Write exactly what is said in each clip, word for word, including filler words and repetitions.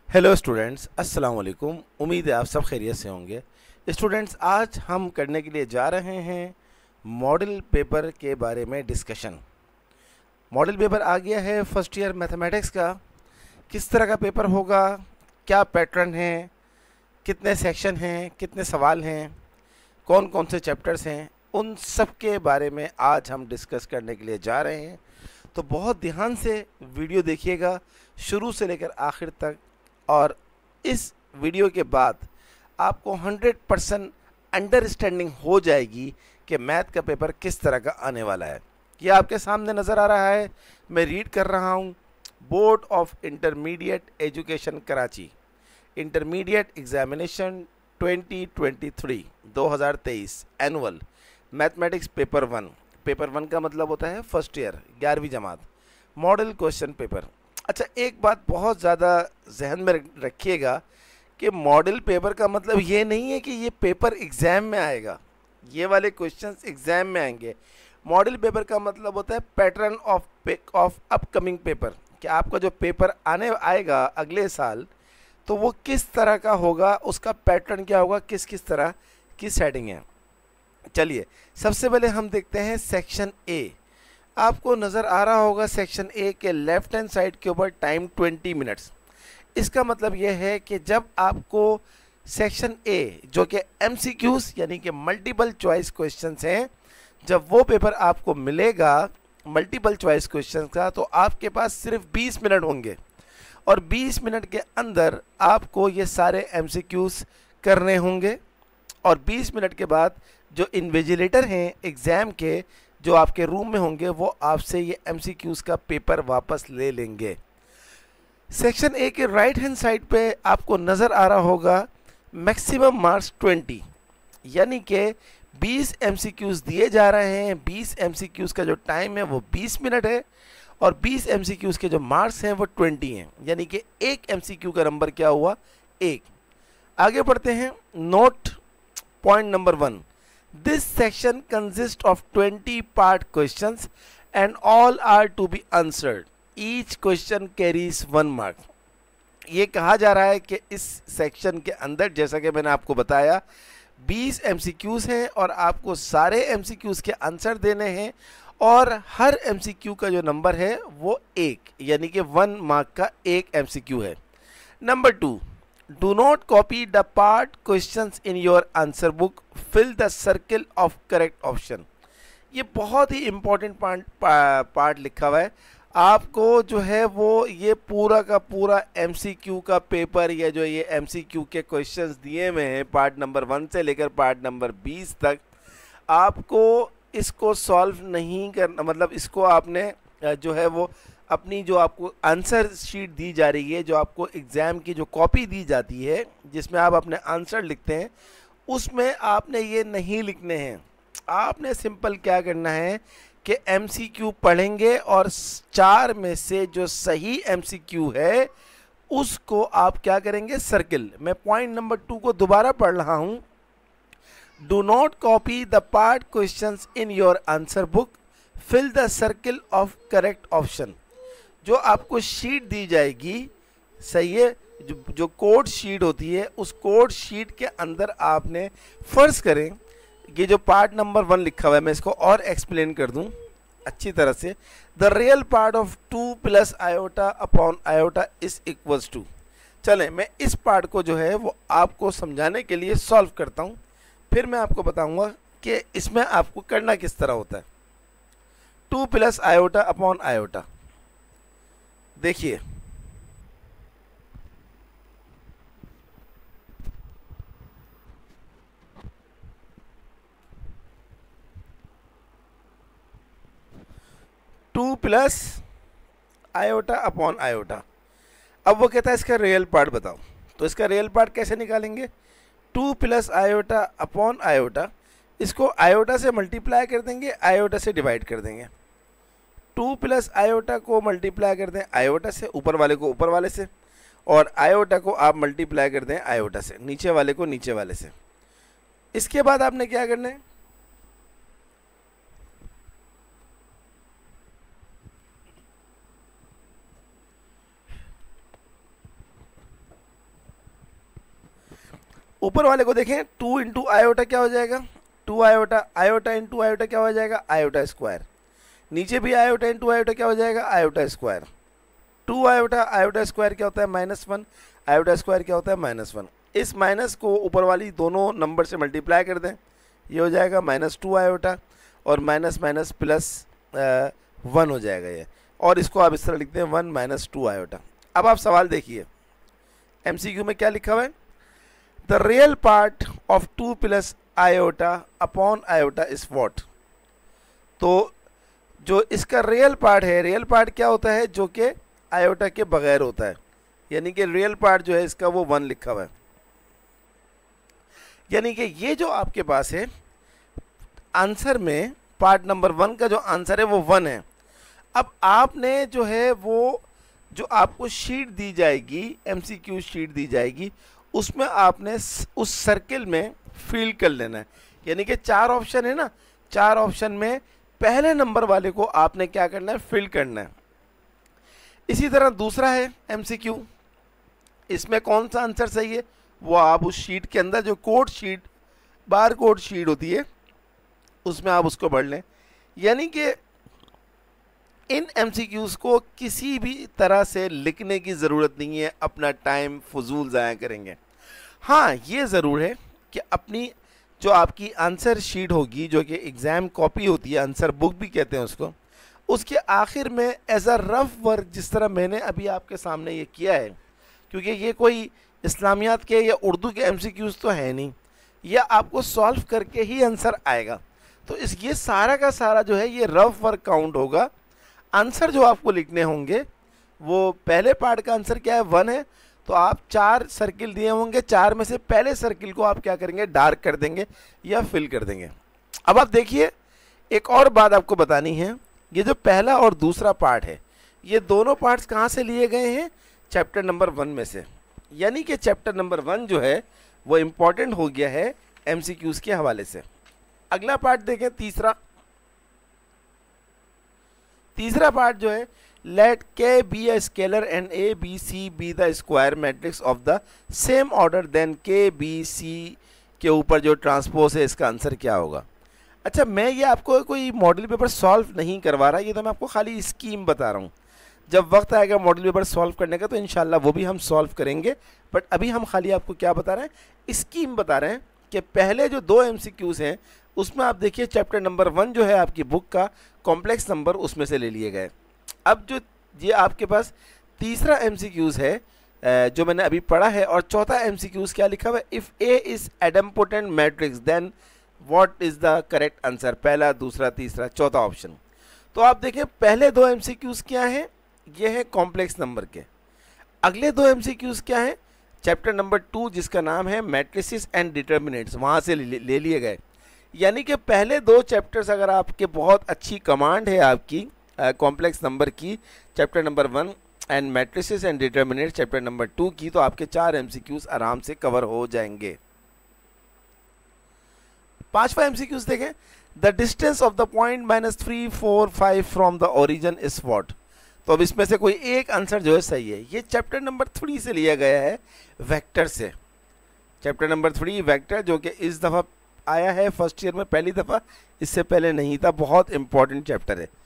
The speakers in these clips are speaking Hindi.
हेलो स्टूडेंट्स, अस्सलाम वालेकुम। उम्मीद है आप सब खैरियत से होंगे। स्टूडेंट्स, आज हम करने के लिए जा रहे हैं मॉडल पेपर के बारे में डिस्कशन। मॉडल पेपर आ गया है फर्स्ट ईयर मैथमेटिक्स का। किस तरह का पेपर होगा, क्या पैटर्न है, कितने सेक्शन हैं, कितने सवाल हैं, कौन कौन से चैप्टर्स हैं, उन सब के बारे में आज हम डिस्कस करने के लिए जा रहे हैं। तो बहुत ध्यान से वीडियो देखिएगा शुरू से लेकर आखिर तक, और इस वीडियो के बाद आपको हंड्रेड परसेंट अंडरस्टैंडिंग हो जाएगी कि मैथ का पेपर किस तरह का आने वाला है। ये आपके सामने नज़र आ रहा है, मैं रीड कर रहा हूँ। Board of intermediate education Karachi, intermediate examination twenty twenty three दो हज़ार तेईस annual mathematics paper one. Paper one का मतलब होता है फर्स्ट ईयर, ग्यारहवीं जमात, मॉडल क्वेश्चन पेपर। अच्छा, एक बात बहुत ज़्यादा जहन में रखिएगा कि मॉडल पेपर का मतलब ये नहीं है कि ये पेपर एग्ज़ाम में आएगा, ये वाले क्वेश्चंस एग्ज़ाम में आएंगे। मॉडल पेपर का मतलब होता है pattern of of upcoming paper, कि आपका जो पेपर आने आएगा अगले साल तो वो किस तरह का होगा, उसका पैटर्न क्या होगा, किस किस तरह की सेटिंग है। चलिए, सबसे पहले हम देखते हैं सेक्शन ए। आपको नज़र आ रहा होगा सेक्शन ए के लेफ्ट हैंड साइड के ऊपर टाइम ट्वेंटी मिनट्स। इसका मतलब यह है कि जब आपको सेक्शन ए जो कि एमसीक्यूज यानी कि मल्टीपल चॉइस क्वेश्चंस हैं, जब वो पेपर आपको मिलेगा मल्टीपल चॉइस क्वेश्चंस का, तो आपके पास सिर्फ बीस मिनट होंगे और बीस मिनट के अंदर आपको ये सारे एमसीक्यूज करने होंगे। और बीस मिनट के बाद जो इन्विजिलेटर हैं एग्ज़ाम के, जो आपके रूम में होंगे, वो आपसे ये एमसीक्यूज का पेपर वापस ले लेंगे। सेक्शन ए के राइट हैंड साइड पे आपको नज़र आ रहा होगा मैक्सिमम मार्क्स ट्वेंटी, यानी कि बीस एमसीक्यूज दिए जा रहे हैं। बीस एमसीक्यूज का जो टाइम है वो बीस मिनट है और बीस एमसीक्यूज के जो मार्क्स हैं वो ट्वेंटी हैं, यानी कि एक एमसीक्यू का नंबर क्या हुआ, एक। आगे बढ़ते हैं। Note point number one, this section consists of twenty part questions and all are to be answered. Each question carries one mark. ये कहा जा रहा है कि इस सेक्शन के अंदर, जैसा कि मैंने आपको बताया, बीस एमसीक्यूज हैं और आपको सारे एमसीक्यूज के आंसर देने हैं और हर एमसीक्यू का जो नंबर है वो एक, यानी कि वन मार्क का एक एमसीक्यू है। Number two, do not copy the part questions in your answer book, fill the circle of correct option। ये बहुत ही इम्पोर्टेंट पार्ट पार्ट लिखा हुआ है। आपको जो है वो ये पूरा का पूरा एमसीक्यू का पेपर, या जो ये एमसीक्यू के क्वेश्चंस दिए हुए हैं पार्ट नंबर वन से लेकर पार्ट नंबर बीस तक, आपको इसको सॉल्व नहीं करना, मतलब इसको आपने जो है वो अपनी जो आपको आंसर शीट दी जा रही है, जो आपको एग्ज़ाम की जो कॉपी दी जाती है जिसमें आप अपने आंसर लिखते हैं, उसमें आपने ये नहीं लिखने हैं। आपने सिंपल क्या करना है कि एमसीक्यू पढ़ेंगे और चार में से जो सही एमसीक्यू है उसको आप क्या करेंगे, सर्किल। मैं पॉइंट नंबर टू को दोबारा पढ़ रहा हूँ। Do not copy the part questions in your answer book, fill the circle of correct option. जो आपको शीट दी जाएगी, सही है, जो जो कोड शीट होती है, उस कोड शीट के अंदर आपने, फ़र्ज़ करें ये जो पार्ट नंबर वन लिखा हुआ है, मैं इसको और एक्सप्लेन कर दूं अच्छी तरह से। The real part of two plus iota upon iota is equals to. चलें, मैं इस पार्ट को जो है वो आपको समझाने के लिए सॉल्व करता हूं, फिर मैं आपको बताऊंगा कि इसमें आपको करना किस तरह होता है। Two plus iota upon iota, देखिए, two plus iota upon iota. अब वो कहता है इसका रियल पार्ट बताओ, तो इसका रियल पार्ट कैसे निकालेंगे। Two plus iota upon iota, इसको आयोटा से मल्टीप्लाई कर देंगे, आयोटा से डिवाइड कर देंगे। टू प्लस आयोटा को मल्टीप्लाई कर दें आयोटा से, ऊपर वाले को ऊपर वाले से, और आयोटा को आप मल्टीप्लाई कर दें आयोटा से, नीचे वाले को नीचे वाले से। इसके बाद आपने क्या करना है, ऊपर वाले को देखें, टू इंटू आयोटा क्या हो जाएगा, two iota, iota into iota क्या हो जाएगा, आयोटा स्क्वायर। नीचे भी आयोटा इंटू आयोटा क्या हो जाएगा, iota square. Two iota, iota square क्या होता है, माइनस वन, आयोटा स्क्वायर क्या होता है, माइनस वन। इस माइनस को ऊपर वाली दोनों नंबर से मल्टीप्लाई कर दें, ये हो जाएगा माइनस टू आयोटा, और माइनस माइनस प्लस वन हो जाएगा ये, और इसको आप इस तरह लिखते हैं वन माइनस टू आयोटा। अब आप सवाल देखिए, एमसीक्यू में क्या लिखा हुआ है, the real part of two plus iota upon iota is what. तो जो इसका रियल पार्ट है, रियल पार्ट क्या होता है, जो कि आयोटा के बगैर होता है, यानी कि रियल पार्ट जो है इसका वो वन लिखा हुआ है। यानी कि ये जो आपके पास है आंसर में, पार्ट नंबर वन का जो आंसर है वो वन है। अब आपने जो है वो जो आपको शीट दी जाएगी, एमसीक्यू शीट दी जाएगी, उसमें आपने उस सर्किल में फिल कर लेना है। यानी कि चार ऑप्शन है ना, चार ऑप्शन में पहले नंबर वाले को आपने क्या करना है, फिल करना है। इसी तरह दूसरा है एमसीक्यू, इसमें कौन सा आंसर सही है वो आप उस शीट के अंदर, जो code sheet, bar code sheet होती है, उसमें आप उसको भर लें। यानी कि इन एमसीक्यूज़ को किसी भी तरह से लिखने की ज़रूरत नहीं है, अपना टाइम फजूल ज़ाया करेंगे। हाँ, ये ज़रूर है कि अपनी जो आपकी आंसर शीट होगी, जो कि एग्ज़ाम कॉपी होती है, आंसर बुक भी कहते हैं उसको, उसके आखिर में एज अ रफ वर्क, जिस तरह मैंने अभी आपके सामने ये किया है, क्योंकि ये कोई इस्लामियात के या उर्दू के एमसीक्यूज़ तो है नहीं, यह आपको सॉल्व करके ही आंसर आएगा। तो इस ये सारा का सारा जो है ये रफ वर्क काउंट होगा। आंसर जो आपको लिखने होंगे वो पहले पार्ट का आंसर क्या है, वन है, तो आप चार सर्किल दिए होंगे, चार में से पहले सर्किल को आप क्या करेंगे, डार्क कर देंगे या फिल कर देंगे। अब आप देखिए, एक और बात आपको बतानी है, ये जो पहला और दूसरा पार्ट है, ये दोनों पार्ट्स कहाँ से लिए गए हैं, चैप्टर नंबर वन में से। यानी कि चैप्टर नंबर वन जो है वो इम्पॉर्टेंट हो गया है एमसीक्यूज़ के हवाले से। अगला पार्ट देखें, तीसरा तीसरा पार्ट जो है, let k be a scalar and A B C be the square matrix of the same order then k B C के ऊपर जो ट्रांसपोज है, इसका आंसर क्या होगा। अच्छा, मैं ये आपको कोई मॉडल पेपर सॉल्व नहीं करवा रहा, ये तो मैं आपको खाली स्कीम बता रहा हूँ। जब वक्त आएगा मॉडल पेपर सॉल्व करने का तो इंशाल्लाह वो भी हम सॉल्व करेंगे, बट अभी हम खाली आपको क्या बता रहे हैं, स्कीम बता रहे हैं कि पहले जो दो एमसीक्यूज़ हैं उसमें आप देखिए चैप्टर नंबर वन जो है आपकी बुक का कॉम्प्लेक्स नंबर उसमें से ले लिए गए। अब जो ये आपके पास तीसरा एमसीक्यूज़ है जो मैंने अभी पढ़ा है, और चौथा एमसीक्यूज़ क्या लिखा हुआ है, if A is idempotent matrix then what is the correct answer, पहला, दूसरा, तीसरा, चौथा ऑप्शन। तो आप देखिए पहले दो एमसीक्यूज़ क्या हैं, ये है कॉम्प्लेक्स नंबर के। अगले दो एमसीक्यूज़ क्या हैं, चैप्टर नंबर टू जिसका नाम है मैट्रिसेस एंड डिटर्मिनेंट्स, वहाँ से ले, ले लिए गए। यानी कि पहले दो चैप्टर्स अगर आपके बहुत अच्छी कमांड है आपकी कॉम्प्लेक्स नंबर की, chapter number one and matrices and determinants chapter number two की, तो आपके चार एमसीक्यूज़ आराम से कवर हो जाएंगे। पांचवा एमसीक्यूज़ देखें, the distance of the point minus three four five from the origin is what. तो अब इसमें से कोई एक आंसर जो है सही है। ये चैप्टर नंबर थ्री से लिया गया है, वेक्टर से। चैप्टर नंबर थ्री वेक्टर, जो कि इस दफ़ा आया है फर्स्ट ईयर में पहली दफ़ा, इससे पहले नहीं था, बहुत इंपॉर्टेंट चैप्टर है।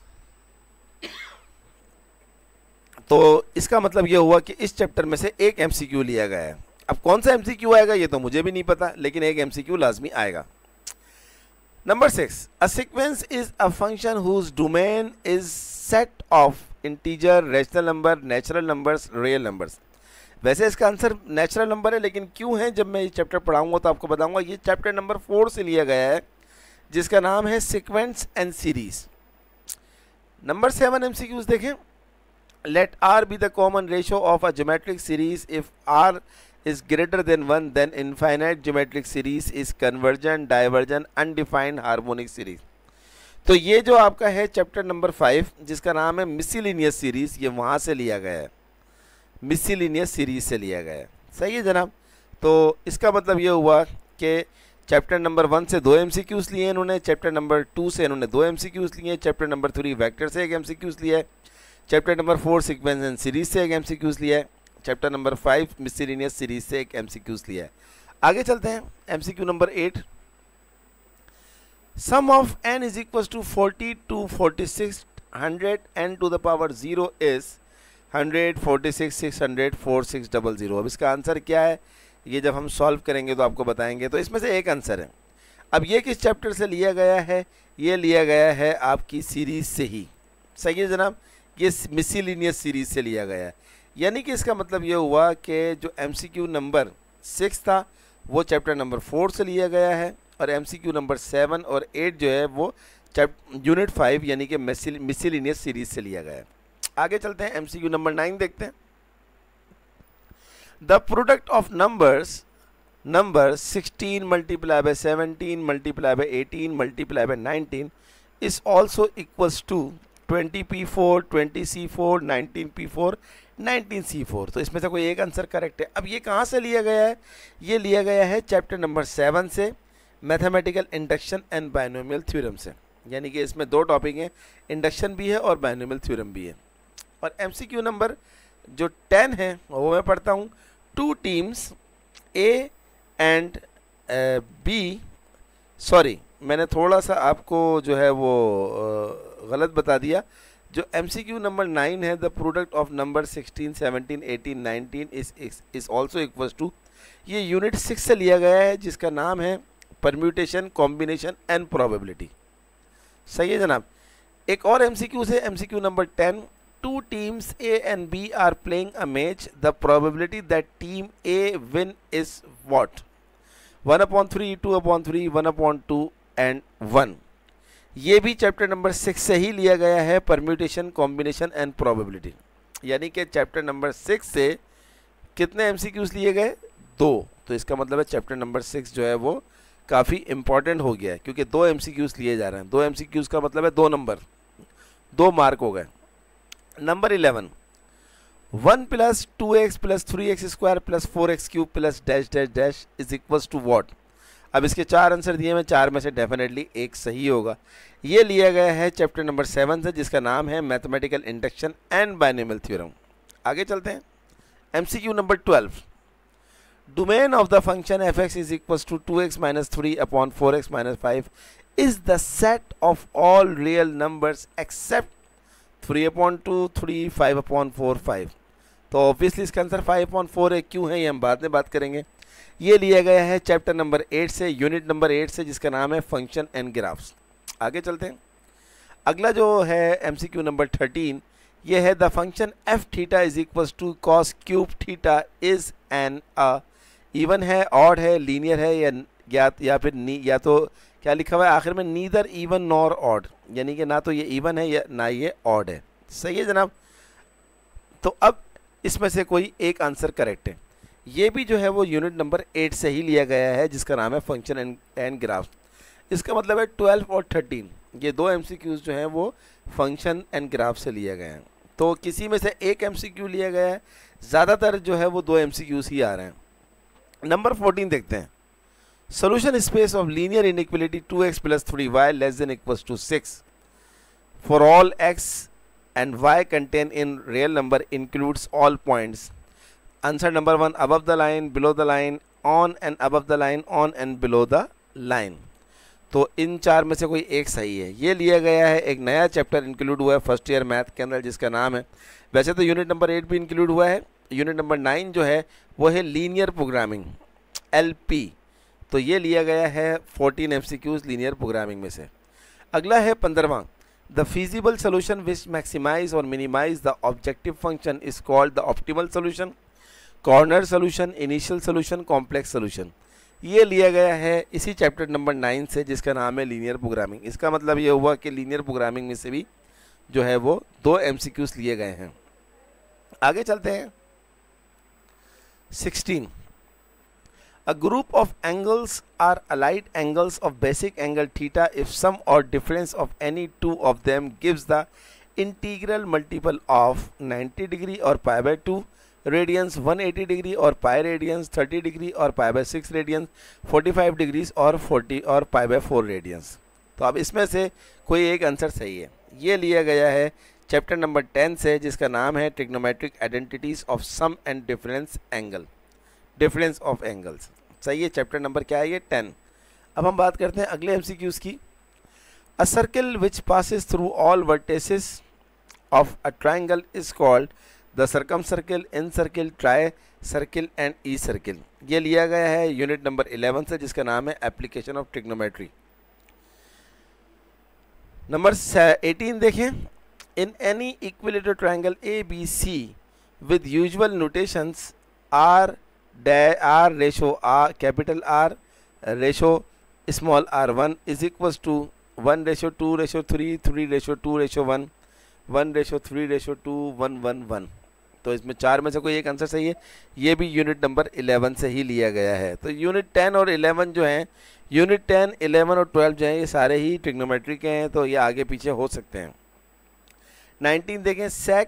तो इसका मतलब ये हुआ कि इस चैप्टर में से एक एमसीक्यू लिया गया है। अब कौन सा एमसीक्यू आएगा ये तो मुझे भी नहीं पता, लेकिन एक एमसीक्यू लाजमी आएगा। Number six, a sequence is a function whose domain is set of integer, rational number, natural numbers, real numbers. वैसे इसका आंसर नेचुरल नंबर है, लेकिन क्यों है जब मैं ये चैप्टर पढ़ाऊंगा तो आपको बताऊंगा। ये चैप्टर नंबर फोर से लिया गया है, जिसका नाम है sequence and series. Number seven MCQs देखें, let r be the common ratio of a geometric series if r is greater than one, then infinite geometric series is convergent, divergent, undefined harmonic series। तो ये जो आपका है चैप्टर नंबर फाइव जिसका नाम है मिसलिनियस सीरीज, ये वहाँ से लिया गया है, मिसलिनियस सीरीज से लिया गया है। सही है जनाब। तो इसका मतलब ये हुआ कि चैप्टर नंबर वन से दो एमसीक्यूज लिए इन्होंने, चैप्टर नंबर टू से इन्होंने दो एमसीक्यूज लिए, चैप्टर नंबर थ्री वेक्टर से एक एमसीक्यूज लिया है, chapter number four sequence and series से एक एमसीक्यूज लिया है, chapter number five miscellaneous series से एक एमसीक्यूज लिया है। आगे चलते हैं, MCQ number eight. Sum of n is equal to forty two forty six hundred n to the power zero is hundred forty six six hundred four six double zero. अब इसका आंसर क्या है, ये जब हम सॉल्व करेंगे तो आपको बताएंगे। तो इसमें से एक आंसर है। अब ये किस चैप्टर से लिया गया है, ये लिया गया है आपकी सीरीज से ही। सही है जनाब, ये मिसलिनियस सीरीज से लिया गया है। यानी कि इसका मतलब ये हुआ कि जो एमसीक्यू नंबर सिक्स था वो चैप्टर नंबर फोर से लिया गया है, और एमसीक्यू नंबर सेवन और एट जो है वो यूनिट फाइव यानी कि मिसलिनियस सीरीज से लिया गया है। आगे चलते हैं, एमसीक्यू नंबर नाइन देखते हैं। The product of numbers number sixteen multiply by seventeen multiply by eighteen multiply by nineteen is also equals to twenty P four twenty C four nineteen P four nineteen C four. तो इसमें से कोई एक आंसर करेक्ट है। अब ये कहाँ से लिया गया है, ये लिया गया है चैप्टर नंबर सेवन से, mathematical induction and binomial theorem से। यानी कि इसमें दो टॉपिक हैं, इंडक्शन भी है और बायनोमियल थ्योरम भी है। और एमसीक्यू नंबर जो टेन है वो मैं पढ़ता हूँ। Two teams A and B, sorry मैंने थोड़ा सा आपको जो है वो uh, गलत बता दिया। जो एमसीक्यू नंबर नाइन है, the product of number sixteen seventeen eighteen nineteen is is also equals to, ये यूनिट सिक्स से लिया गया है जिसका नाम है परम्यूटेशन कॉम्बिनेशन एंड प्रोबेबिलिटी। सही है जनाब। एक और एमसीक्यू से, MCQ number ten. Two teams A and B are playing a match, the probability that team A win is what, one upon three, two upon three, one upon two and one. ये भी चैप्टर नंबर सिक्स से ही लिया गया है, परम्यूटेशन कॉम्बिनेशन एंड प्रोबेबिलिटी। यानी कि चैप्टर नंबर सिक्स से कितने एमसीक्यूज लिए गए, दो। तो इसका मतलब है चैप्टर नंबर सिक्स जो है वो काफ़ी इंपॉर्टेंट हो गया है, क्योंकि दो एमसीक्यूज लिए जा रहे हैं। दो एमसीक्यूज का मतलब है दो नंबर, दो मार्क हो गए। Number eleven, one plus two x plus three x square plus four x cube plus dash dash dash is equals to what. अब इसके चार आंसर दिए हैं, चार में से डेफिनेटली एक सही होगा। ये लिया गया है चैप्टर नंबर सेवन से जिसका नाम है mathematical induction and binomial theorem. आगे चलते हैं, MCQ number twelve. Domain of the function f x is equals to two x minus three upon four x minus five is the set of all real numbers except three upon two, three, five upon four, five. तो ऑब्वियसली इसका आंसर फाइव अपॉन फोर है। क्यों है ये हम बाद में बात करेंगे। ये लिया गया है चैप्टर नंबर एट से, यूनिट नंबर एट से जिसका नाम है फंक्शन एंड ग्राफ्स। आगे चलते हैं, अगला जो है एमसीक्यू नंबर थर्टीन, ये है the function f theta is equals to cos cube theta is an a, even है, ऑड है, लीनियर है, या या, या फिर नी, या तो क्या लिखा हुआ है आखिर में, नीदर इवन नॉर ऑड, यानी कि ना तो ये इवन है या ना ये ऑड है। सही है जनाब। तो अब इसमें से कोई एक आंसर करेक्ट है। ये भी जो है वो यूनिट नंबर एट से ही लिया गया है जिसका नाम है फंक्शन एंड एंड ग्राफ। इसका मतलब है ट्वेल्व और थर्टीन, ये दो एमसीक्यूज जो हैं वो फंक्शन एंड ग्राफ से लिया गया है। तो किसी में से एक एमसीक्यू लिया गया है, ज़्यादातर जो है वो दो एमसीक्यूज ही आ रहे हैं। नंबर फोर्टीन देखते हैं। Solution space of linear inequality two x plus three y less than equals to six for all x and y contain in real number includes all points. Answer number one, above the line, below the line, on and above the line, on and below the line. तो इन चार में से कोई एक सही है। ये लिया गया है, एक नया चैप्टर इंक्लूड हुआ है फर्स्ट ईयर मैथ के अंदर जिसका नाम है, वैसे तो यूनिट नंबर एट भी इंक्लूड हुआ है, यूनिट नंबर नाइन जो है वो है लीनियर प्रोग्रामिंग, एल पी। तो ये लिया गया है फोर्टीन एमसीक्यूज लीनियर प्रोग्रामिंग में से। अगला है पंद्रहवां, the feasible solution which maximize और minimize the objective function is called the optimal solution, corner solution, initial solution, complex solution. ये लिया गया है इसी चैप्टर नंबर नाइन से जिसका नाम है लीनियर प्रोग्रामिंग। इसका मतलब ये हुआ कि लीनियर प्रोग्रामिंग में से भी जो है वो दो एमसीक्यूज लिए गए हैं। आगे चलते हैं, sixteen, a group of angles are allied angles of basic angle theta if sum or difference of any two of them gives the integral multiple of ninety degree or pi by two radians, one hundred eighty degree और pi radians, thirty degree और pi by six radians, forty-five degrees और forty और pi by four radians। तो अब इसमें से कोई एक आंसर सही है। ये लिया गया है चैप्टर नंबर टेन से जिसका नाम है trigonometric identities of sum and difference angle, difference of angles. सही है, चैप्टर नंबर क्या है ये, टेन। अब हम बात करते हैं अगले एमसीक्यूज की। A circle which passes through all vertices of a triangle is called the circumcircle, incircle, tri circle and e circle. ये लिया गया है यूनिट नंबर इलेवन से, जिसका नाम है application of trigonometry. Number eighteen देखें, in any equilateral triangle A B C with usual notations r डे r ratio r capital R ratio small r one is equals to one ratio two ratio three three ratio two ratio one one ratio three ratio two one one one. तो इसमें चार में से कोई एक आंसर सही है। ये भी यूनिट नंबर इलेवन से ही लिया गया है। तो यूनिट टेन और इलेवन जो हैं, यूनिट टेन इलेवन और ट्वेल्व जो हैं, ये सारे ही ट्रिग्नोमेट्री के हैं, तो ये आगे पीछे हो सकते हैं। नाइनटीन देखें, sec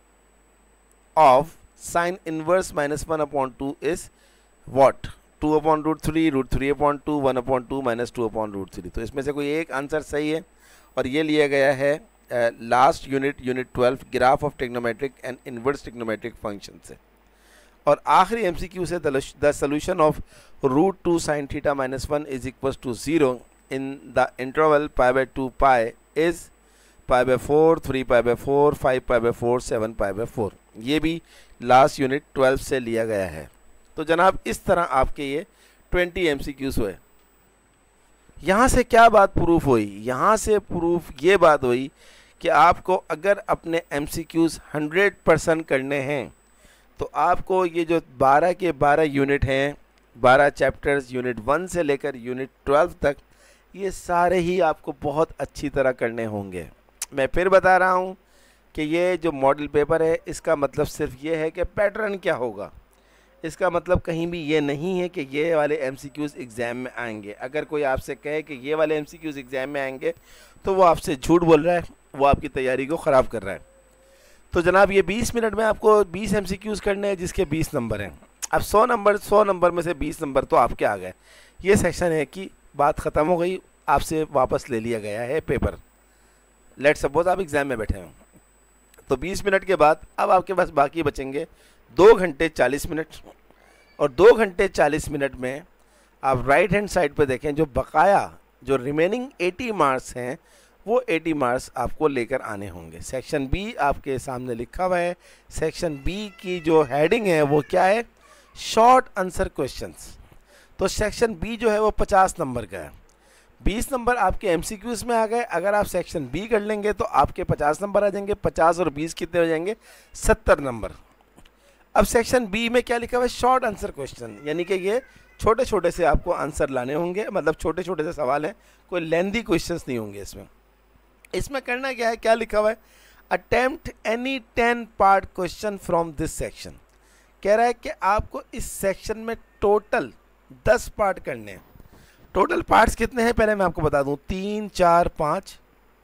of sine inverse minus one upon two is what, two upon root three, root three upon two, one upon two minus two upon root three. तो इसमें से कोई एक आंसर सही है और ये लिया गया है last unit unit twelve graph of trigonometric and inverse trigonometric function से। और आखिरी एमसीक्यू से the solution of root two sine theta minus one is equal to zero in the interval pi by two pi is pi by four, three pi by four, five pi by four, seven pi by four. ये भी लास्ट यूनिट ट्वेल्व से लिया गया है। तो जनाब इस तरह आपके ये ट्वेंटी एमसीक्यूज हुए। यहाँ से क्या बात प्रूफ हुई? यहाँ से प्रूफ ये बात हुई कि आपको अगर अपने एमसीक्यूज हंड्रेड परसेंट करने हैं तो आपको ये जो बारह के बारह यूनिट हैं, बारह चैप्टर्स यूनिट वन से लेकर यूनिट ट्वेल्व तक, ये सारे ही आपको बहुत अच्छी तरह करने होंगे। मैं फिर बता रहा हूँ कि ये जो मॉडल पेपर है, इसका मतलब सिर्फ ये है कि पैटर्न क्या होगा। इसका मतलब कहीं भी ये नहीं है कि ये वाले एमसीक्यूज़ एग्ज़ाम में आएंगे। अगर कोई आपसे कहे कि ये वाले एमसीक्यूज़ एग्ज़ाम में आएंगे तो वो आपसे झूठ बोल रहा है, वो आपकी तैयारी को ख़राब कर रहा है। तो जनाब ये बीस मिनट में आपको बीस एमसीक्यूज़ करने हैं, जिसके बीस नंबर हैं। अब सौ नंबर सौ नंबर में से बीस नंबर तो आपके आ गए। ये सेक्शन है कि बात ख़त्म हो गई, आपसे वापस ले लिया गया है पेपर। लेट सपोज आप एग्ज़ाम में बैठे हों, तो बीस मिनट के बाद अब आपके पास बाकी बचेंगे दो घंटे चालीस मिनट। और दो घंटे चालीस मिनट में आप राइट हैंड साइड पर देखें, जो बकाया जो रिमेनिंग अस्सी मार्क्स हैं, वो अस्सी मार्क्स आपको लेकर आने होंगे। सेक्शन बी आपके सामने लिखा हुआ है। सेक्शन बी की जो हेडिंग है वो क्या है? Short answer questions. तो सेक्शन बी जो है वो पचास नंबर का है। बीस नंबर आपके एमसीक्यूज़ में आ गए। अगर आप सेक्शन बी कर लेंगे तो आपके पचास नंबर आ जाएंगे। पचास और बीस कितने हो जाएंगे? सत्तर नंबर। अब सेक्शन बी में क्या लिखा हुआ है? शॉर्ट आंसर क्वेश्चन, यानी कि ये छोटे छोटे से आपको आंसर लाने होंगे, मतलब छोटे छोटे से सवाल हैं, कोई लेंदी क्वेश्चंस नहीं होंगे इसमें। इसमें करना क्या है? क्या लिखा हुआ है? Attempt any ten part question from this section. कह रहा है कि आपको इस सेक्शन में टोटल दस पार्ट करने हैं। टोटल पार्ट्स कितने हैं पहले मैं आपको बता दूं, तीन, चार, पाँच,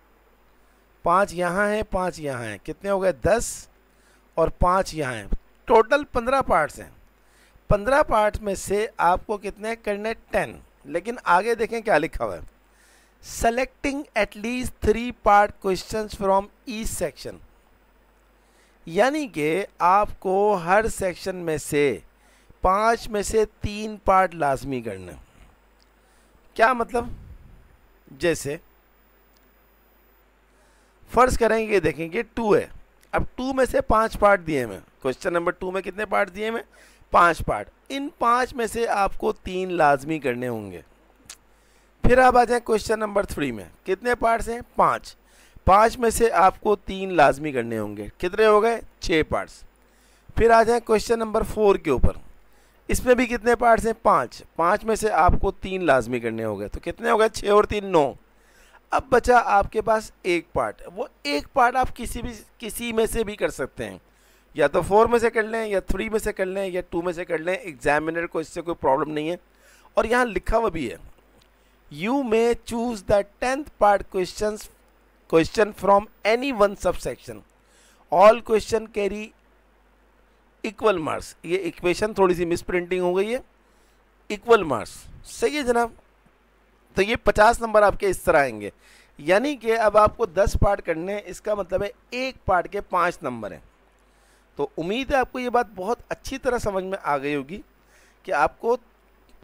पाँच यहाँ हैं, पाँच यहाँ हैं, कितने हो गए? दस, और पाँच यहाँ हैं, टोटल पंद्रह पार्ट्स हैं। पंद्रह पार्ट में से आपको कितने करने? टेन। लेकिन आगे देखें क्या लिखा हुआ है? Selecting at least three part questions from each section, यानी कि आपको हर सेक्शन में से पाँच में से तीन पार्ट लाजमी करने। क्या मतलब? जैसे फर्ज करेंगे, देखेंगे टू है, अब टू में से पांच पार्ट दिए हैं। क्वेश्चन नंबर टू में कितने पार्ट दिए हैं? पांच पार्ट। इन पांच में से आपको तीन लाजमी करने होंगे। फिर आप आ जाएं क्वेश्चन नंबर थ्री में, कितने पार्ट्स हैं? पांच। पांच में से आपको तीन लाजमी करने होंगे। कितने हो गए? छः पार्ट्स। फिर आ जाएं क्वेश्चन नंबर फोर के ऊपर, इसमें भी कितने पार्ट्स हैं? पाँच। पाँच में से आपको तीन लाजमी करने हो गए, तो कितने हो गए? छः और तीन नौ। अब बचा आपके पास एक पार्ट। वो एक पार्ट आप किसी भी किसी में से भी कर सकते हैं, या तो फोर में से कर लें, या थ्री में से कर लें, या टू में से कर लें। एग्जामिनर को इससे कोई प्रॉब्लम नहीं है। और यहाँ लिखा हुआ भी है, you may choose the tenth part question question from any one sub section, all question carry equal marks. ये इक्वेशन थोड़ी सी मिस प्रिंटिंग हो गई है, इक्वल मार्क्स। सही है जनाब। तो ये पचास नंबर आपके इस तरह आएंगे, यानी कि अब आपको दस पार्ट करने हैं। इसका मतलब है एक पार्ट के पाँच नंबर हैं। तो उम्मीद है आपको ये बात बहुत अच्छी तरह समझ में आ गई होगी कि आपको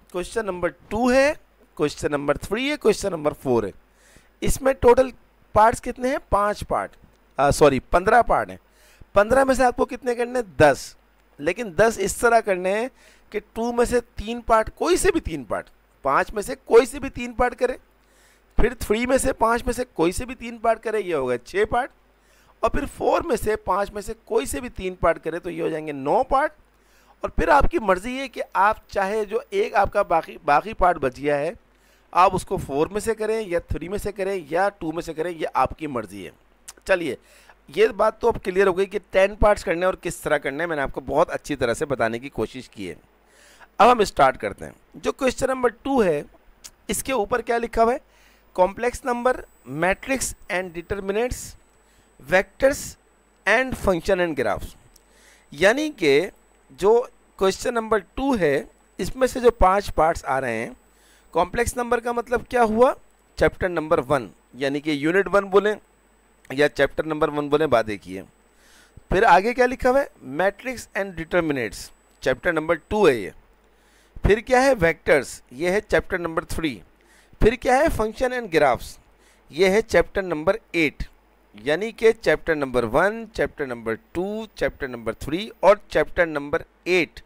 क्वेश्चन नंबर टू है, क्वेश्चन नंबर थ्री है, क्वेश्चन नंबर फोर है। इसमें टोटल पार्ट्स कितने हैं? पांच पार्ट, सॉरी पंद्रह पार्ट हैं। पंद्रह में से आपको कितने करने हैं? दस। लेकिन दस इस तरह करने हैं कि टू में से तीन पार्ट, कोई से भी तीन पार्ट, पाँच में से कोई से भी तीन पार्ट करे, फिर थ्री में से पाँच में से कोई से भी तीन पार्ट करे, ये हो गए छः पार्ट, और फिर फोर में से पाँच में से कोई से भी तीन पार्ट करे तो ये हो जाएंगे नौ पार्ट। और फिर आपकी मर्ज़ी है कि आप चाहे जो एक आपका बाकी बाकी पार्ट बच गया है आप उसको फोर में से करें या थ्री में से करें या टू में से करें, ये आपकी मर्ज़ी है। चलिए, ये बात तो अब क्लियर हो गई कि टेन पार्ट्स करने और किस तरह करने हैं, मैंने आपको बहुत अच्छी तरह से बताने की कोशिश की है। अब हम स्टार्ट करते हैं। जो क्वेश्चन नंबर टू है इसके ऊपर क्या लिखा हुआ है? Complex number, matrix and determinants, vectors and function and graphs. यानी कि जो क्वेश्चन नंबर टू है इसमें से जो पांच पार्ट्स आ रहे हैं, कॉम्प्लेक्स नंबर का मतलब क्या हुआ? चैप्टर नंबर वन, यानी कि यूनिट वन बोलें या चैप्टर नंबर वन बोलें, बात एक ही है। फिर आगे क्या लिखा हुआ है? Matrix and determinants, chapter number two है ये। फिर क्या है? वेक्टर्स, ये है चैप्टर नंबर थ्री। फिर क्या है? फंक्शन एंड ग्राफ्स, ये है चैप्टर नंबर एट। यानी कि chapter number one, chapter number two, chapter number three और चैप्टर नंबर एट,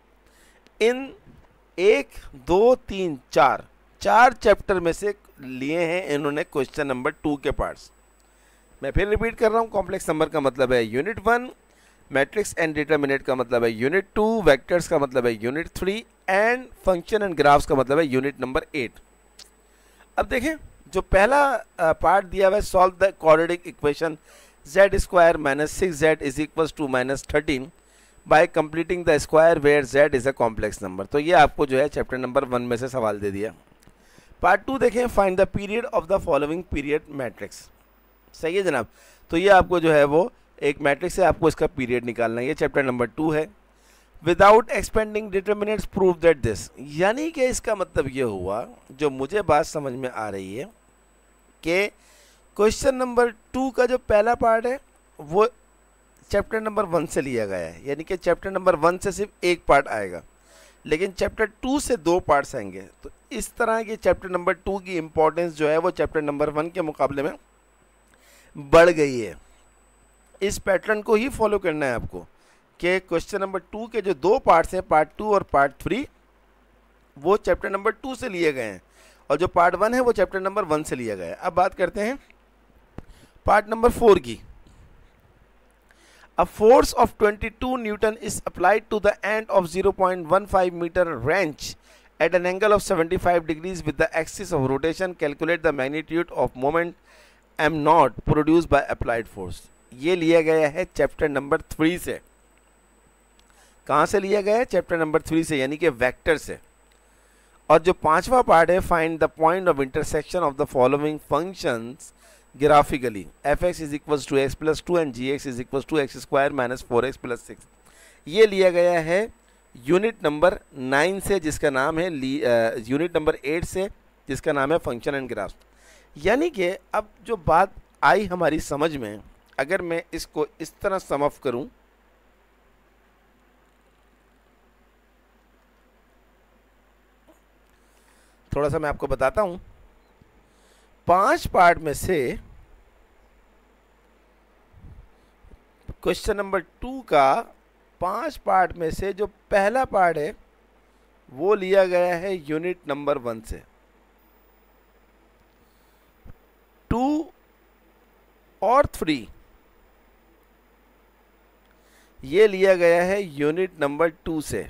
इन एक दो तीन चार चार चैप्टर में से लिए हैं इन्होंने क्वेश्चन नंबर टू के पार्ट्स। मैं फिर रिपीट कर रहा हूँ, कॉम्प्लेक्स नंबर का मतलब है unit one, matrix and determinant का मतलब है यूनिट टू, वेक्टर्स का मतलब है unit three and function and graphs का मतलब है यूनिट नंबर एट। अब देखें, जो पहला पार्ट दिया हुआ है, solve the quadratic equation z square minus six z is equals to minus thirteen by completing the square where z is a complex number. तो ये आपको जो है चैप्टर नंबर वन में से सवाल दे दिया। पार्ट टू देखें, find the period of the following period matrix. सही है जनाब। तो ये आपको जो है वो एक मैट्रिक्स है, आपको इसका पीरियड निकालना है। ये चैप्टर नंबर टू है। Without expanding determinants prove that this, यानी कि इसका मतलब ये हुआ, जो मुझे बात समझ में आ रही है कि क्वेश्चन नंबर टू का जो पहला पार्ट है वो चैप्टर नंबर वन से लिया गया है, यानी कि चैप्टर नंबर वन से सिर्फ एक पार्ट आएगा, लेकिन चैप्टर टू से दो पार्ट्स आएंगे। तो इस तरह की चैप्टर नंबर टू की इम्पोर्टेंस जो है वो चैप्टर नंबर वन के मुकाबले में बढ़ गई है। इस पैटर्न को ही फॉलो करना है आपको कि क्वेश्चन नंबर टू के जो दो पार्ट्स हैं, पार्ट टू और पार्ट थ्री, वो चैप्टर नंबर टू से लिए गए हैं, और जो पार्ट वन है वो चैप्टर नंबर वन से लिया गया है। अब बात करते हैं पार्ट नंबर फोर की। A force of twenty-two Newton is applied to the end of zero point one five meter wrench at an angle of seventy-five degrees with the axis of rotation. Calculate the magnitude of moment m naught produced by applied force. ये लिया गया है चैप्टर नंबर थ्री से। कहाँ से लिया गया है? चैप्टर नंबर थ्री से, यानी कि वेक्टर से। और जो पांचवा पार्ट है, find the point of intersection of the following functions graphically, f x is equals to x plus two and g x is equals to x square minus four x plus six. ये लिया गया है यूनिट नंबर नाइन से, जिसका नाम है यूनिट नंबर एट से, जिसका नाम है फंक्शन एंड ग्राफ्स। यानी कि अब जो बात आई हमारी समझ में, अगर मैं इसको इस तरह सम अप करूं, थोड़ा सा मैं आपको बताता हूं। पांच पार्ट में से क्वेश्चन नंबर टू का पांच पार्ट में से जो पहला पार्ट है वो लिया गया है यूनिट नंबर वन से। टू और थ्री ये लिया गया है यूनिट नंबर टू से।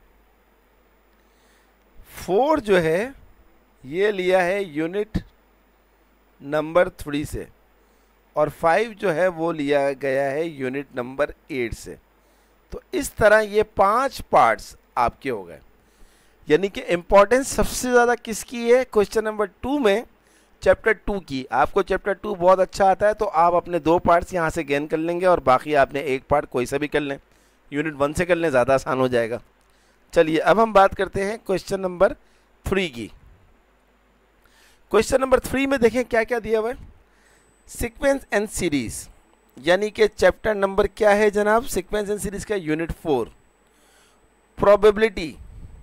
फोर जो है ये लिया है यूनिट नंबर थ्री से, और फाइव जो है वो लिया गया है यूनिट नंबर एट से। तो इस तरह ये पांच पार्ट्स आपके हो गए। यानी कि इम्पोर्टेंस सबसे ज़्यादा किसकी है? क्वेश्चन नंबर टू में चैप्टर टू की। आपको चैप्टर टू बहुत अच्छा आता है तो आप अपने दो पार्ट्स यहाँ से गेन कर लेंगे, और बाकी आपने एक पार्ट कोई सा भी कर लें, यूनिट वन से कर लें, ज़्यादा आसान हो जाएगा। चलिए अब हम बात करते हैं क्वेश्चन नंबर थ्री की। क्वेश्चन नंबर थ्री में देखें क्या क्या दिया हुआ है। सीक्वेंस एंड सीरीज, यानी कि चैप्टर नंबर क्या है जनाब? सीक्वेंस एंड सीरीज का यूनिट फोर। प्रोबेबिलिटी,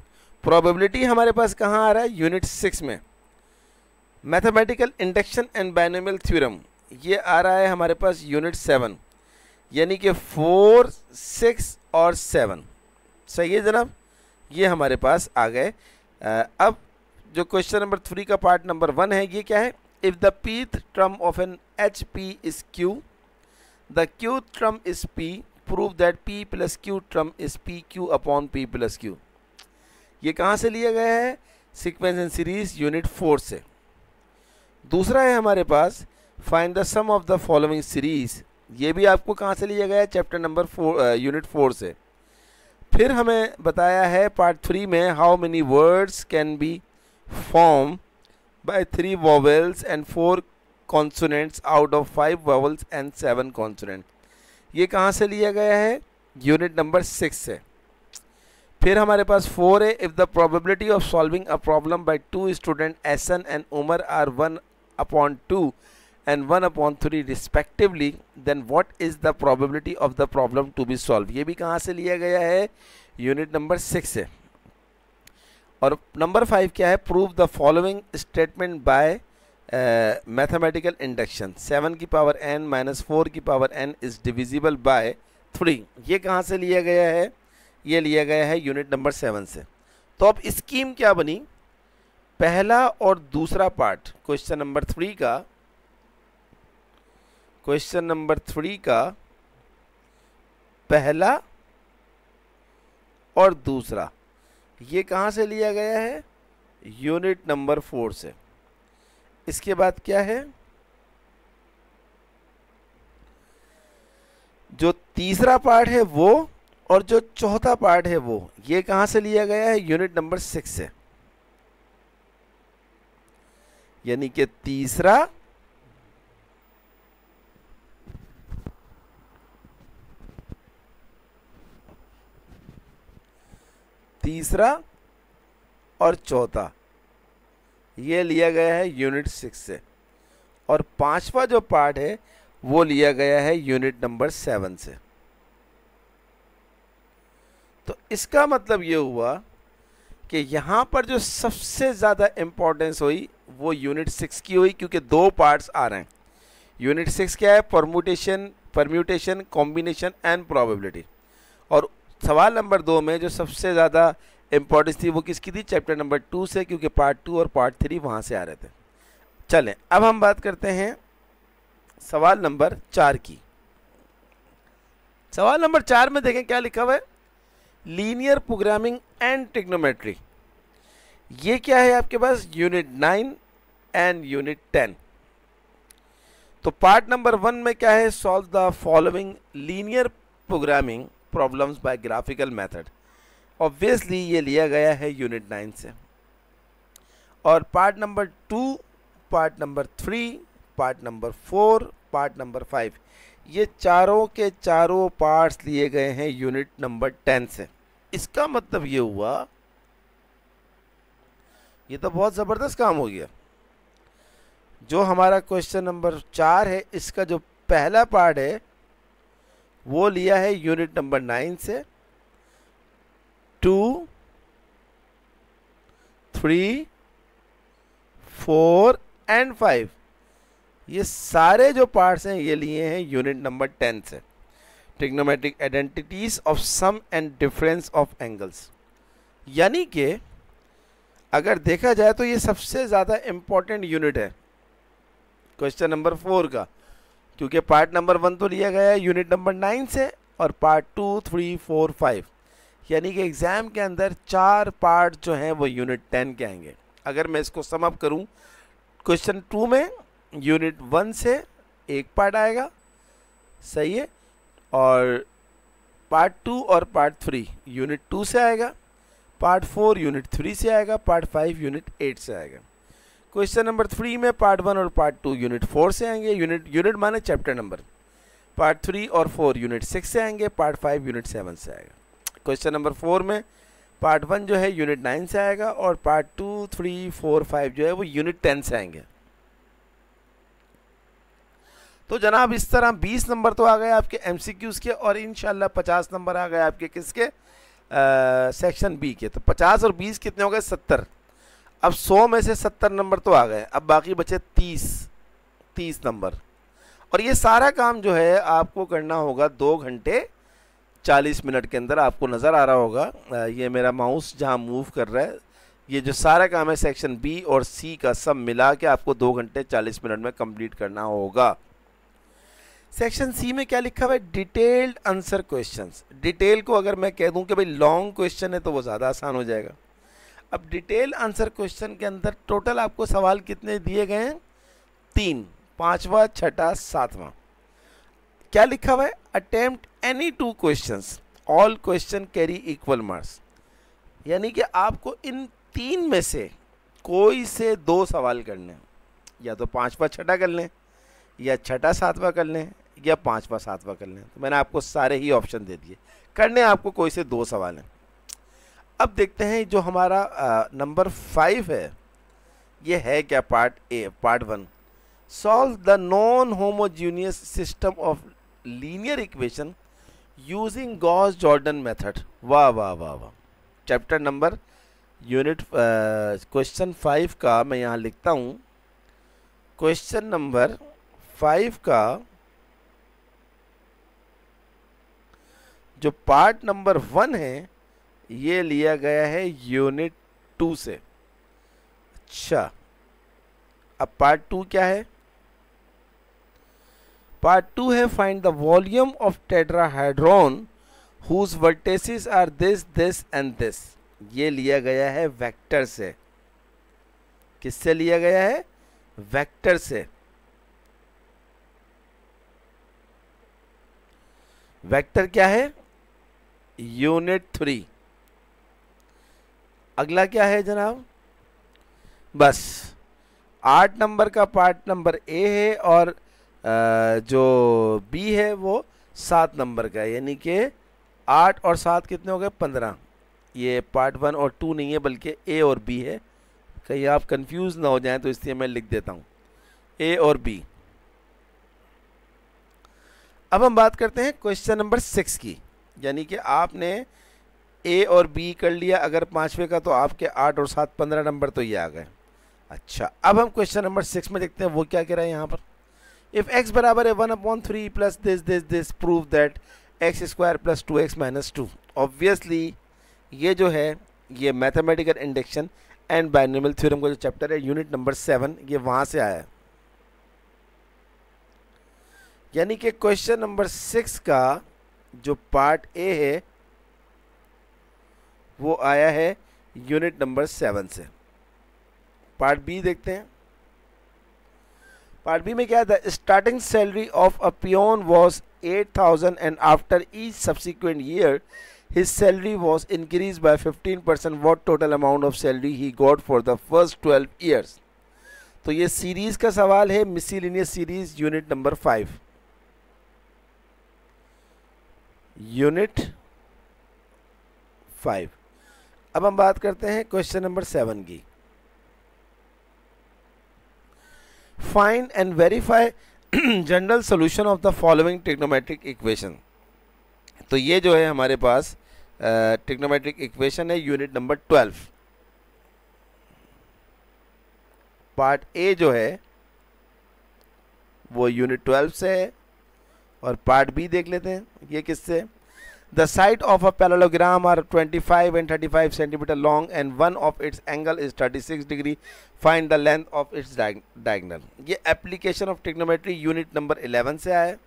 प्रोबेबिलिटी हमारे पास कहाँ आ रहा है, यूनिट सिक्स में। Mathematical induction and binomial theorem ये आ रहा है हमारे पास यूनिट सेवन, यानी कि फोर सिक्स और सेवन। सही है जनाब, ये हमारे पास आ गए। अब जो क्वेश्चन नंबर थ्री का पार्ट नंबर वन है, ये क्या है, if the pth term of an H P is Q, the qth term is P, prove that P plus Q term is P Q upon P plus Q। ये कहाँ से लिया गया है, sequence and series unit four से। दूसरा है हमारे पास find the sum of the following series, ये भी आपको कहाँ से लिया गया है, chapter number four unit four से। फिर हमें बताया है पार्ट थ्री में how many words can be form by three vowels and four consonants out of five vowels and seven consonants। ये कहाँ से लिया गया है, यूनिट नंबर सिक्स से। फिर हमारे पास फोर है, if the probability of solving a problem by two student Ehsan and Umar are one upon two and one upon three respectively, then what is the probability of the problem to be solve. ये भी कहाँ से लिया गया है, यूनिट नंबर सिक्स से। और नंबर फाइव क्या है, prove the following statement by mathematical induction, seven की पावर एन माइनस फोर की power n is divisible by three. ये कहाँ से लिया गया है, ये लिया गया है यूनिट नंबर सेवन से। तो अब स्कीम क्या बनी, पहला और दूसरा पार्ट क्वेश्चन नंबर थ्री का, क्वेश्चन नंबर थ्री का पहला और दूसरा ये कहाँ से लिया गया है, यूनिट नंबर फोर से। इसके बाद क्या है, जो तीसरा पार्ट है वो और जो चौथा पार्ट है वो, ये कहाँ से लिया गया है, यूनिट नंबर सिक्स से। यानी कि तीसरा तीसरा और चौथा ये लिया गया है यूनिट सिक्स से, और पांचवा जो पार्ट है वो लिया गया है यूनिट नंबर सेवन से। तो इसका मतलब ये हुआ कि यहाँ पर जो सबसे ज़्यादा इम्पोर्टेंस हुई वो यूनिट सिक्स की हुई, क्योंकि दो पार्ट्स आ रहे हैं। यूनिट सिक्स क्या है, permutation permutation combination and probability. और सवाल नंबर दो में जो सबसे ज़्यादा इम्पोर्टेंस थी वो किसकी थी, चैप्टर नंबर टू से, क्योंकि पार्ट टू और पार्ट थ्री वहाँ से आ रहे थे। चलें अब हम बात करते हैं सवाल नंबर चार की। सवाल नंबर चार में देखें क्या लिखा हुआ है, लीनियर प्रोग्रामिंग एंड ट्रिग्नोमेट्री। ये क्या है आपके पास, unit nine and unit ten. तो पार्ट नंबर वन में क्या है, solve the following linear programming problems by graphical method. Obviously ये लिया गया है यूनिट नाइन से। और part number two, part number three, part number four, part number five, ये चारों के चारों पार्ट्स लिए गए हैं यूनिट नंबर टेन से। इसका मतलब ये हुआ, ये तो बहुत ज़बरदस्त काम हो गया। जो हमारा क्वेश्चन नंबर चार है, इसका जो पहला पार्ट है वो लिया है यूनिट नंबर नाइन से। Two, three, four and five, ये सारे जो पार्ट्स हैं ये लिए हैं यूनिट नंबर टेन से। Trigonometric identities of sum and difference of angles, यानी कि अगर देखा जाए तो ये सबसे ज़्यादा इम्पोर्टेंट यूनिट है क्वेश्चन नंबर फोर का, क्योंकि पार्ट नंबर वन तो लिया गया है यूनिट नंबर नाइन से, और part two, three, four, five, यानी कि एग्ज़ाम के अंदर चार पार्ट जो हैं वो यूनिट टेन के आएंगे। अगर मैं इसको सम अप करूं, क्वेश्चन टू में यूनिट वन से एक पार्ट आएगा, सही है, और पार्ट टू और पार्ट थ्री यूनिट टू से आएगा, पार्ट फोर यूनिट थ्री से आएगा, पार्ट फाइव यूनिट एट से आएगा। क्वेश्चन नंबर थ्री में पार्ट वन और पार्ट टू यूनिट फोर से आएंगे, यूनिट यूनिट माने चैप्टर नंबर। पार्ट थ्री और फोर यूनिट सिक्स से आएंगे, पार्ट फाइव यूनिट सेवन से आएगा। क्वेश्चन नंबर फोर में पार्ट वन जो है यूनिट नाइन से आएगा, और part two, three, four, five जो है वो यूनिट टेन से आएंगे। तो जनाब इस तरह बीस नंबर तो आ गए आपके एमसीक्यूज़ के, और इंशाल्लाह पचास नंबर आ गए आपके किसके, सेक्शन बी के, तो पचास और बीस कितने हो गए, सत्तर। अब सौ में से सत्तर नंबर तो आ गए, अब बाकी बचे तीस तीस नंबर। और ये सारा काम जो है आपको करना होगा दो घंटे चालीस मिनट के अंदर। आपको नज़र आ रहा होगा ये मेरा माउस जहाँ मूव कर रहा है, ये जो सारा काम है सेक्शन बी और सी का सब मिला के आपको दो घंटे चालीस मिनट में कंप्लीट करना होगा। सेक्शन सी में क्या लिखा हुआ है, डिटेल्ड आंसर क्वेश्चंस। डिटेल को अगर मैं कह दूं कि भाई लॉन्ग क्वेश्चन है तो वो ज़्यादा आसान हो जाएगा। अब डिटेल आंसर क्वेश्चन के अंदर टोटल आपको सवाल कितने दिए गए हैं, तीन, पांचवा, छठा, सातवां। क्या लिखा हुआ है, attempt any two questions, all question carry equal marks. यानी कि आपको इन तीन में से कोई से दो सवाल करने हैं, या तो पांचवा छठा कर लें, या छठा सातवां कर लें, या पांचवा सातवां कर लें। तो मैंने आपको सारे ही ऑप्शन दे दिए, करने आपको कोई से दो सवाल हैं। अब देखते हैं जो हमारा नंबर फाइव है, ये है क्या, part A, part one, solve the non homogeneous system of linear equation using Gauss Jordan method. वाह वाह वाह वाह। Chapter number unit question five का मैं यहाँ लिखता हूँ, क्वेश्चन नंबर फाइव का जो पार्ट नंबर वन है ये लिया गया है यूनिट टू से। अच्छा, अब पार्ट टू क्या है, पार्ट टू है find the volume of tetrahedron whose vertices are this this and this. ये लिया गया है वेक्टर से। किससे लिया गया है, वेक्टर से। वेक्टर क्या है, यूनिट थ्री। अगला क्या है जनाब, बस आठ नंबर का पार्ट नंबर ए है और जो बी है वो सात नंबर का है, यानी कि आठ और सात कितने हो गए, पंद्रह। ये पार्ट वन और टू नहीं है बल्कि ए और बी है, कहीं आप कंफ्यूज ना हो जाएं तो इसलिए मैं लिख देता हूँ ए और बी। अब हम बात करते हैं क्वेश्चन नंबर सिक्स की, यानी कि आपने ए और बी कर लिया अगर पांचवे का, तो आपके आठ और सात पंद्रह नंबर तो ये आ गए। अच्छा, अब हम क्वेश्चन नंबर सिक्स में देखते हैं वो क्या कह रहा है यहाँ पर। इफ x बराबर है one upon three plus this this this prove that x square plus two x minus two. Obviously ये जो है ये mathematical induction and binomial theorem का जो चैप्टर है यूनिट नंबर सेवन, ये वहाँ से आया है। यानी कि क्वेश्चन नंबर सिक्स का जो पार्ट ए है वो आया है यूनिट नंबर सेवन से। पार्ट बी देखते हैं। पार्ट बी में क्या था, starting salary of a peon was eight thousand and after each subsequent year his salary was increase by fifteen percent. What total amount of salary he got for the first twelve years. तो ये सीरीज का सवाल है, miscellaneous series, unit number five. Unit five. अब हम बात करते हैं क्वेश्चन नंबर सेवन की। Find and verify general solution of the following trigonometric equation. तो ये जो है हमारे पास ट्रिग्नोमेट्रिक इक्वेशन है unit number twelve. Part A जो है वो यूनिट ट्वेल्व से है और पार्ट बी देख लेते हैं ये किससे। The side of a parallelogram are twenty five and thirty five centimetre long and one of its angle is thirty six degree. Find the length of its diagonal. ये application of trigonometry unit number eleven से आया है।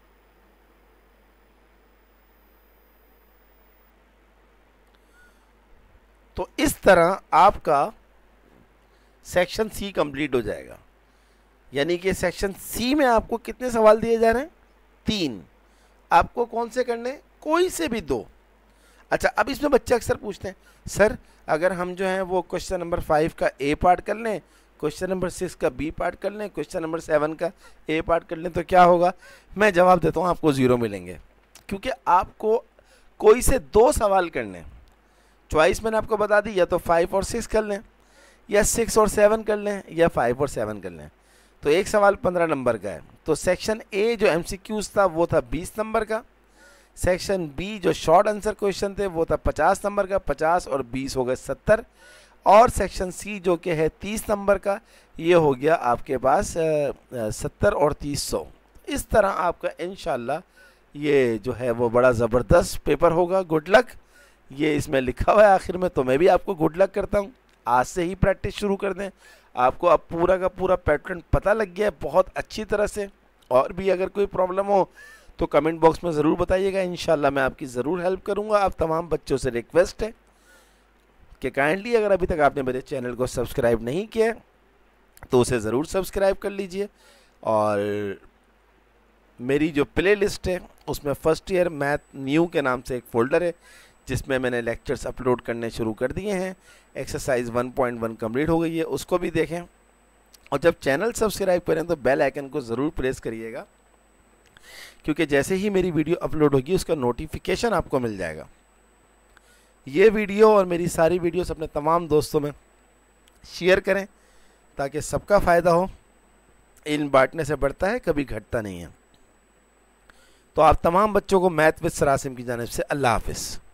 तो इस तरह आपका सेक्शन सी कंप्लीट हो जाएगा। यानी कि सेक्शन सी में आपको कितने सवाल दिए जा रहे हैं, तीन। आपको कौन से करने, कोई से भी दो। अच्छा, अब इसमें बच्चे अक्सर पूछते हैं सर अगर हम जो है वो क्वेश्चन नंबर फाइव का ए पार्ट कर लें, क्वेश्चन नंबर सिक्स का बी पार्ट कर लें, क्वेश्चन नंबर सेवन का ए पार्ट कर लें तो क्या होगा। मैं जवाब देता हूँ आपको ज़ीरो मिलेंगे, क्योंकि आपको कोई से दो सवाल करने। चॉइस मैंने आपको बता दी, या तो फाइव और सिक्स कर लें, या सिक्स और सेवन कर लें, या फाइव और सेवन कर लें। तो एक सवाल पंद्रह नंबर का है। तो सेक्शन ए जो एमसीक्यूज था वो था बीस नंबर का, सेक्शन बी जो शॉर्ट आंसर क्वेश्चन थे वो था पचास नंबर का, पचास और बीस हो गए सत्तर, और सेक्शन सी जो कि है तीस नंबर का, ये हो गया आपके पास सत्तर और तीस सौ। इस तरह आपका इंशाल्लाह ये जो है वो बड़ा ज़बरदस्त पेपर होगा। गुड लक, ये इसमें लिखा हुआ है आखिर में, तो मैं भी आपको गुड लक करता हूँ। आज से ही प्रैक्टिस शुरू कर दें, आपको अब पूरा का पूरा पैटर्न पता लग गया है बहुत अच्छी तरह से। और भी अगर कोई प्रॉब्लम हो तो कमेंट बॉक्स में ज़रूर बताइएगा, इंशाल्लाह मैं आपकी ज़रूर हेल्प करूँगा। आप तमाम बच्चों से रिक्वेस्ट है कि काइंडली अगर अभी तक आपने मेरे चैनल को सब्सक्राइब नहीं किया तो उसे ज़रूर सब्सक्राइब कर लीजिए। और मेरी जो प्ले लिस्ट है उसमें फ़र्स्ट ईयर मैथ न्यू के नाम से एक फ़ोल्डर है जिसमें मैंने लेक्चर्स अपलोड करने शुरू कर दिए हैं। Exercise one point one complete हो गई है, उसको भी देखें। और जब चैनल सब्सक्राइब करें तो बेल आइकन को ज़रूर प्रेस करिएगा, क्योंकि जैसे ही मेरी वीडियो अपलोड होगी उसका नोटिफिकेशन आपको मिल जाएगा। ये वीडियो और मेरी सारी वीडियोस अपने तमाम दोस्तों में शेयर करें ताकि सबका फ़ायदा हो। इन बांटने से बढ़ता है, कभी घटता नहीं है। तो आप तमाम बच्चों को मैथ विद सरासिम की जानिब से अल्लाह हाफिज़।